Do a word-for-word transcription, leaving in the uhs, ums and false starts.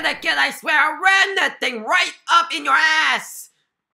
it, kid, I swear, I'll ram that thing right up in your ass!